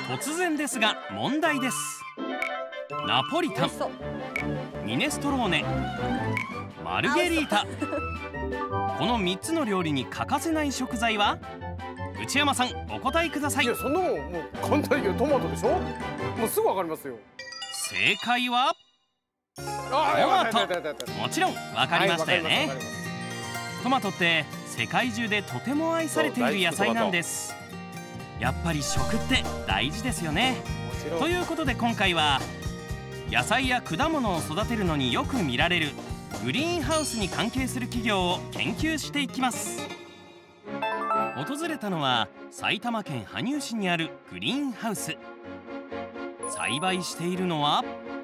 突然ですが問題です。ナポリタン、ミネストローネ、マルゲリータ、この3つの料理に欠かせない食材は？内山さんお答えください。 いや、そんなもんもう簡単にトマトでしょ。もうすぐわかりますよ。 正解はトマト。もちろんわかりましたよね。トマトって世界中でとても愛されている野菜なんです。やっぱり食って大事ですよね。ということで今回は野菜や果物を育てるのによく見られるグリーンハウスに関係する企業を研究していきます。訪れたのは埼玉県羽生市にあるグリーンハウス。栽培しているのは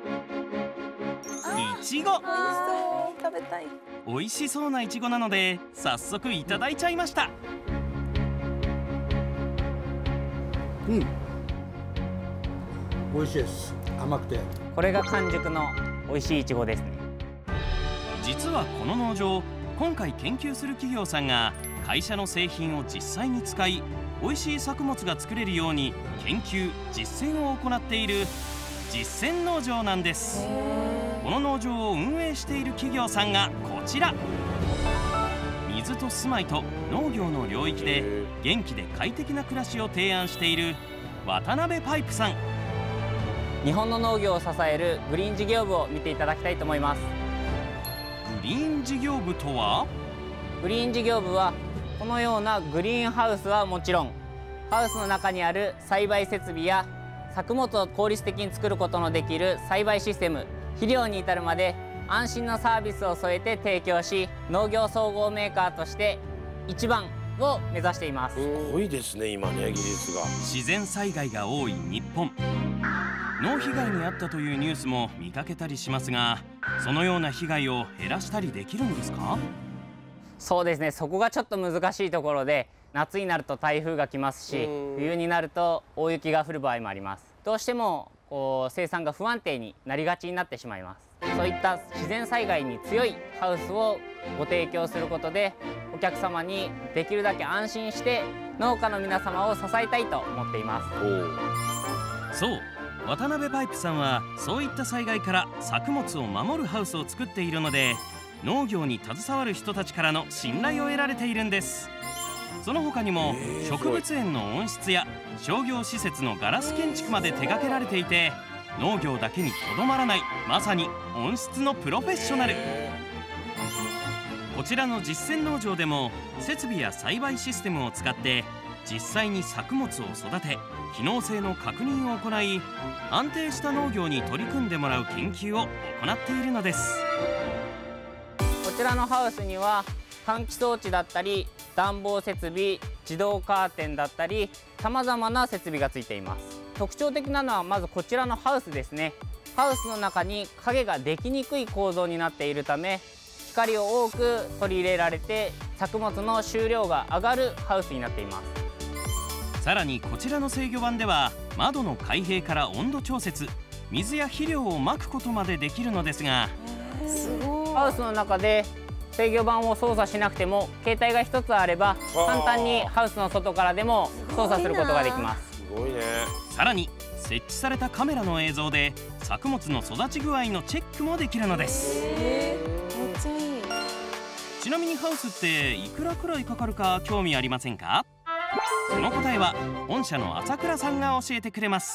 イチゴ。 食べたい。 美味しそうなイチゴなので早速いただいちゃいました。 美味しいです。甘くて。 これが完熟の美味しいイチゴですね。 実はこの農場、今回研究する企業さんが会社の製品を実際に使い、美味しい作物が作れるように研究・実践を行っている実践農場なんです。この農場を運営している企業さんがこちら。水と住まいと農業の領域で元気で快適な暮らしを提案している渡辺パイプさん。 日本の農業を支えるグリーン事業部を見ていただきたいと思います。 グリーン事業部とは？ グリーン事業部はこのようなグリーンハウスはもちろん、ハウスの中にある栽培設備や作物を効率的に作ることのできる栽培システム、肥料に至るまで安心のサービスを添えて提供し、農業総合メーカーとして一番を目指しています。 すごいですね、今ね、技術が。 自然災害が多い日本。農被害に遭ったというニュースも見かけたりしますが、そのような被害を減らしたりできるんですか？ そうですね、そこがちょっと難しいところで、夏になると台風が来ますし、冬になると大雪が降る場合もあります。どうしても生産が不安定になりがちになってしまいます。そういった自然災害に強いハウスをご提供することで、お客様にできるだけ安心して農家の皆様を支えたいと思っています。 そう、渡辺パイプさんはそういった災害から作物を守るハウスを作っているので、農業に携わる人たちからの信頼を得られているんです。その他にも植物園の温室や商業施設のガラス建築まで手掛けられていて、農業だけにとどまらない、まさに温室のプロフェッショナル。こちらの実践農場でも設備や栽培システムを使って実際に作物を育て、機能性の確認を行い、安定した農業に取り組んでもらう研究を行っているのです。 こちらのハウスには換気装置だったり暖房設備、自動カーテンだったり、さまざまな設備がついています。特徴的なのはまずこちらのハウスですね。ハウスの中に影ができにくい構造になっているため、光を多く取り入れられて作物の収量が上がるハウスになっています。 さらにこちらの制御盤では窓の開閉から温度調節、水や肥料をまくことまでできるのですが、 ハウスの中で制御盤を操作しなくても、携帯が1つあれば簡単にハウスの外からでも操作することができます。 すごいね。 さらに設置されたカメラの映像で作物の育ち具合のチェックもできるのです。 めっちゃいい。 ちなみにハウスっていくらくらいかかるか興味ありませんか？その答えは本社の朝倉さんが教えてくれます。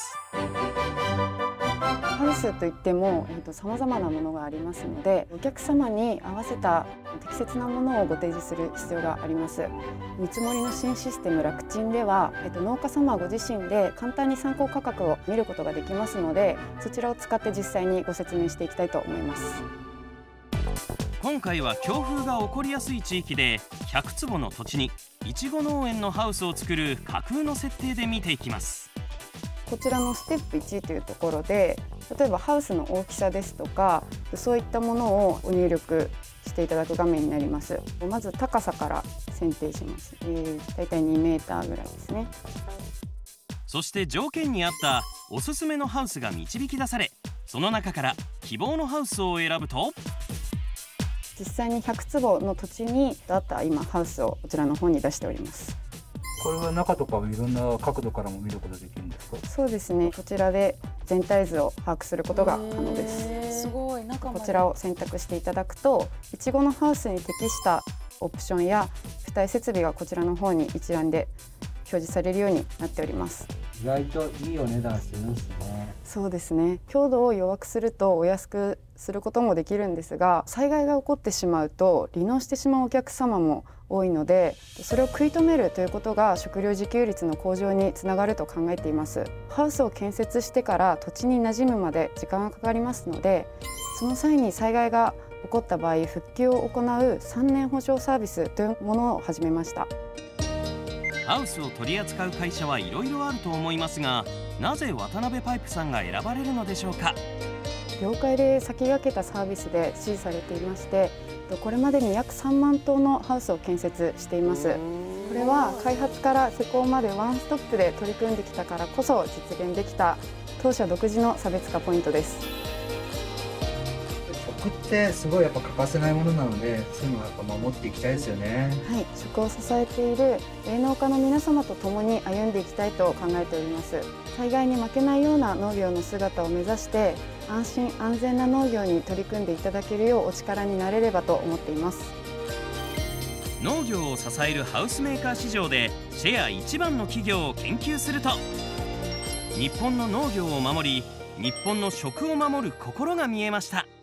ハウスといってもさまざまなものがありますので、お客様に合わせた適切なものをご提示する必要があります。見積もりの新システム楽ちんでは、農家様ご自身で簡単に参考価格を見ることができますので、そちらを使って実際にご説明していきたいと思います。 今回は強風が起こりやすい地域で100坪の土地にいちご農園のハウスを作る架空の設定で見ていきます。 こちらのステップ1というところで、例えばハウスの大きさですとか、そういったものを入力していただく画面になります。まず高さから選定します。だいたい2メーターぐらいですね。 そして条件に合ったおすすめのハウスが導き出され、その中から希望のハウスを選ぶと、 実際に100坪の土地に合った今ハウスをこちらの方に出しております。 これは中とかいろんな角度からも見ることができるんですか？ そうですね。こちらで全体図を把握することが可能です。 すごい。中までこちらを選択していただくと、いちごのハウスに適したオプションや付帯設備がこちらの方に一覧で表示されるようになっております。 意外といいお値段するんですね。 そうですね。強度を弱くするとお安くすることもできるんですが、災害が起こってしまうと離農してしまうお客様も多いので、それを食い止めるということが食料自給率の向上につながると考えています。ハウスを建設してから土地に馴染むまで時間がかかりますので、その際に災害が起こった場合復旧を行う3年保証サービスというものを始めました。 ハウスを取り扱う会社はいろいろあると思いますが、なぜ渡辺パイプさんが選ばれるのでしょうか。 業界で先駆けたサービスで支持されていまして、これまでに約3万棟のハウスを建設しています。これは開発から施工までワンストップで取り組んできたからこそ実現できた当社独自の差別化ポイントです。 食ってすごいやっぱ欠かせないものなので、そういうのはやっぱ守っていきたいですよね。 はい、食を支えている農家の皆様と共に歩んでいきたいと考えております。災害に負けないような農業の姿を目指して、安心安全な農業に取り組んでいただけるようお力になれればと思っています。 農業を支えるハウスメーカー市場でシェア一番の企業を研究すると、日本の農業を守り、日本の食を守る心が見えました。